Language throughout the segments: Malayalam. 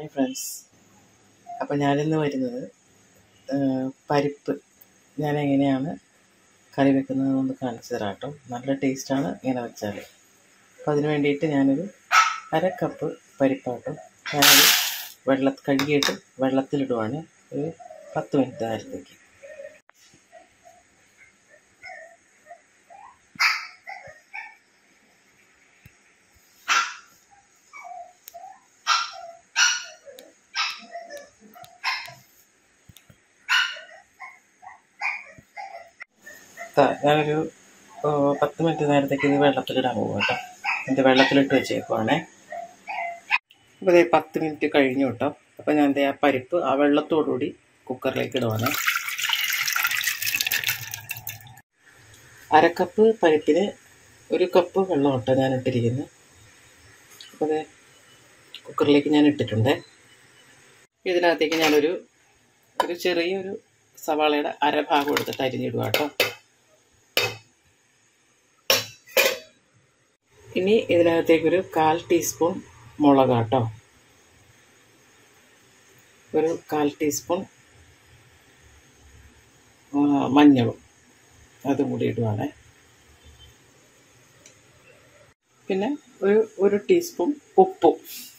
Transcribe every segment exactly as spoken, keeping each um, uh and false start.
Hi friends. അപ്പോൾ ഞാനിന്ന് വരുന്നത് പരിപ്പ് ഞാൻ എങ്ങനെയാണ് കറി വെക്കുന്നതെന്നൊന്ന് കാണിച്ചു തരാം കേട്ടോ. നല്ല ടേസ്റ്റാണ് ഇങ്ങനെ വെച്ചാൽ. അപ്പോൾ അതിന് വേണ്ടിയിട്ട് ഞാനൊരു അര കപ്പ് പരിപ്പാട്ടോ ഞാനത് വെള്ള കഴുകിയിട്ട് വെള്ളത്തിലിടുവാണ് ഒരു പത്ത് മിനിറ്റ് നേരത്തേക്ക്. ഞാനൊരു പത്ത് മിനിറ്റ് നേരത്തേക്ക് ഇത് വെള്ളത്തിലിടാൻ പോകും കേട്ടോ. എൻ്റെ വെള്ളത്തിലിട്ട് വെച്ചേക്കുവാണേ. അപ്പോൾ ഇതേ പത്ത് മിനിറ്റ് കഴിഞ്ഞു കേട്ടോ. അപ്പോൾ ഞാൻ ആ പരിപ്പ് ആ വെള്ളത്തോടുകൂടി കുക്കറിലേക്ക് ഇടുവാണേ. അരക്കപ്പ് പരിപ്പിന് ഒരു കപ്പ് വെള്ളം കേട്ടോ ഞാൻ ഇട്ടിരിക്കുന്നത്. അപ്പോൾ അത് കുക്കറിലേക്ക് ഞാൻ ഇട്ടിട്ടുണ്ട്. ഇതിനകത്തേക്ക് ഞാനൊരു ഒരു ചെറിയൊരു സവാളയുടെ അരഭാഗം എടുത്തിട്ട് അരിഞ്ഞിടുക കേട്ടോ. ഇനി ഇതിനകത്തേക്കൊരു കാൽ ടീസ്പൂൺ മുളക് കേട്ടോ, ഒരു കാൽ ടീസ്പൂൺ മഞ്ഞളും അതും കൂടി ഇടുവാണ്. പിന്നെ ഒരു ഒരു ടീസ്പൂൺ ഉപ്പും.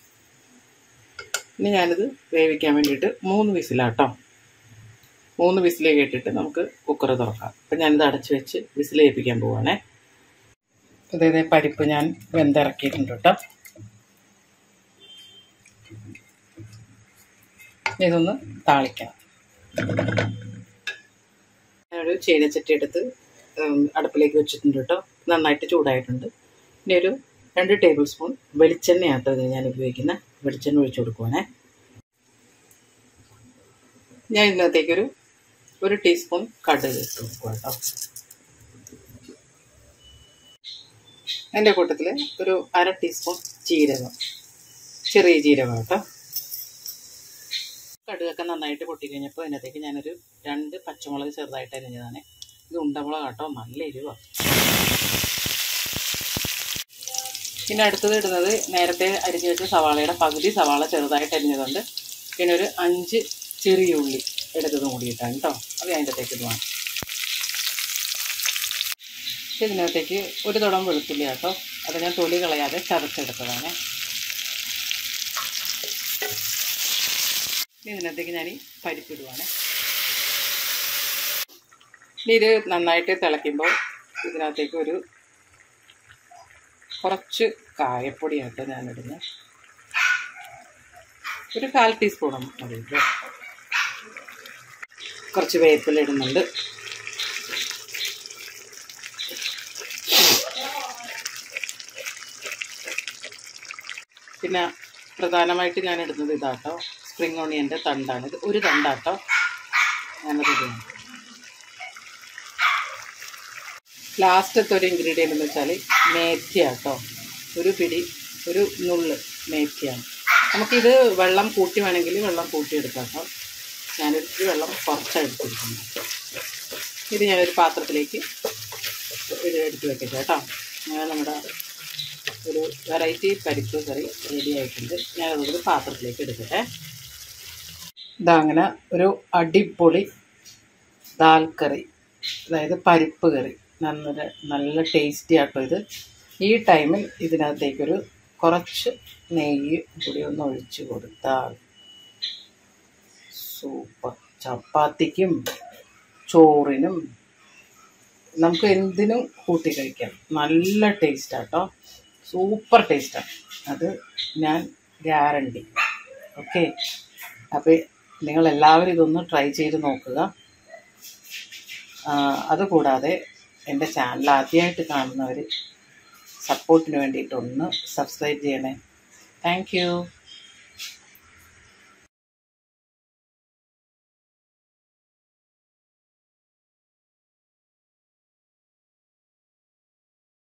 ഇനി ഞാനിത് വേവിക്കാൻ വേണ്ടിയിട്ട് മൂന്ന് വിസിലാട്ടോ. മൂന്ന് വിസിൽ കേട്ടിട്ട് നമുക്ക് കുക്കർ തുറക്കാം. അപ്പം ഞാനിത് അടച്ച് വെച്ച് വിസിൽ വേവിക്കാൻ പോവാണേ. അതായത് പരിപ്പ് ഞാൻ വെന്തിറക്കിയിട്ടുണ്ട് കേട്ടോ. ഇതൊന്ന് താളിക്കണം. ഞാനൊരു ചീനച്ചട്ടി എടുത്ത് അടുപ്പിലേക്ക് വെച്ചിട്ടുണ്ട് കേട്ടോ. നന്നായിട്ട് ചൂടായിട്ടുണ്ട്. ഇനി ഒരു രണ്ട് ടേബിൾ സ്പൂൺ വെളിച്ചെണ്ണയാണ് ഇത് ഞാൻ ഉപയോഗിക്കുന്ന. വെളിച്ചെണ്ണ ഒഴിച്ചു കൊടുക്കുവാണേ. ഞാൻ ഇതിനകത്തേക്കൊരു ഒരു ടീസ്പൂൺ കടുക് ഇട്ട് കൊടുക്കുക കേട്ടോ. എൻ്റെ കൂട്ടത്തിൽ ഒരു അര ടീസ്പൂൺ ജീരകം, ചെറിയ ജീരകം കേട്ടോ. കടുകൊക്കെ നന്നായിട്ട് പൊട്ടിക്കഴിഞ്ഞപ്പോൾ അതിനകത്തേക്ക് ഞാനൊരു രണ്ട് പച്ചമുളക് ചെറുതായിട്ട് അരിഞ്ഞതാണ്. ഇത് ഉണ്ടമുളക് കേട്ടോ, നല്ല എരിവാണ്. പിന്നെ അടുത്തത് ഇടുന്നത് നേരത്തെ അരിഞ്ഞു വെച്ച സവാളയുടെ പകുതി സവാള ചെറുതായിട്ട് അരിഞ്ഞതുകൊണ്ട് പിന്നെ ഒരു അഞ്ച് ചെറിയ ഉള്ളി എടുത്തതും കൂടിയിട്ടാണ് കേട്ടോ. അത് അതിൻ്റെ അകത്തേക്ക് ഇടുവാണ്. ഇതിനകത്തേക്ക് ഒരു തുടം വെളുത്തുള്ളി കേട്ടോ, അത് ഞാൻ തൊലി കളയാതെ ചതച്ചെടുത്തതാണ്. ഇതിനകത്തേക്ക് ഞാൻ ഈ പരിപ്പിടുവാണ്. ഇനി ഇത് നന്നായിട്ട് തിളയ്ക്കുമ്പോൾ ഇതിനകത്തേക്ക് ഒരു കുറച്ച് കായപ്പൊടി കേട്ടോ ഞാനിടുന്നത്. ഒരു കാൽ ടീസ്പൂണും മതി. കുറച്ച് വേപ്പില ഇടുന്നുണ്ട്. പിന്നെ പ്രധാനമായിട്ട് ഞാൻ ഇടുന്നത് ഇതാട്ടോ, സ്പ്രിംഗ് ഓണിയൻ്റെ തണ്ടാണ്. ഇത് ഒരു തണ്ടാട്ടോ ഞാനത് ഇടുന്നു. ലാസ്റ്റത്തെ ഒരു ഇൻഗ്രീഡിയൻ്റ് എന്ന് വെച്ചാൽ മേഥിയാട്ടോ. ഒരു പിടി ഒരു നുള്ള് മേഥിയാണ്. നമുക്കിത് വെള്ളം കൂട്ടി വേണമെങ്കിൽ വെള്ളം കൂട്ടിയെടുക്കാം കേട്ടോ. ഞാനൊരു വെള്ളം കുറച്ചാണ് എടുത്തിരിക്കുന്നത്. ഇത് ഞാനൊരു പാത്രത്തിലേക്ക് ഇത് എടുത്ത് വെക്കട്ടെ കേട്ടോ. ഞാൻ നമ്മുടെ ഒരു വെറൈറ്റി പരിപ്പ് കറി റെഡി ആയിട്ടുണ്ട്. ഞാനതൊരു പാത്രത്തിലേക്ക് എടുക്കട്ടെ. ഇതാ അങ്ങനെ ഒരു അടിപൊളി ദാൽ കറി, അതായത് പരിപ്പ് കറി, നല്ല നല്ല ടേസ്റ്റി ആട്ടോ ഇത്. ഈ ടൈമിൽ ഇതിനകത്തേക്കൊരു കുറച്ച് നെയ്യ് കൂടി ഒന്ന് ഒഴിച്ച് കൊടുത്താൽ സൂപ്പർ. ചപ്പാത്തിക്കും ചോറിനും നമുക്ക് എന്തിനും കൂട്ടി കഴിക്കാം. നല്ല ടേസ്റ്റാട്ടോ, സൂപ്പർ ടേസ്റ്റാണ്. അത് ഞാൻ ഗ്യാരണ്ടി. ഓക്കെ, അപ്പോൾ നിങ്ങളെല്ലാവരും ഇതൊന്ന് ട്രൈ ചെയ്ത് നോക്കുക. അതുകൂടാതെ എൻ്റെ ചാനൽ ആദ്യമായിട്ട് കാണുന്നവർ സപ്പോർട്ടിന് വേണ്ടിയിട്ടൊന്ന് സബ്സ്ക്രൈബ് ചെയ്യണേ. Thank U.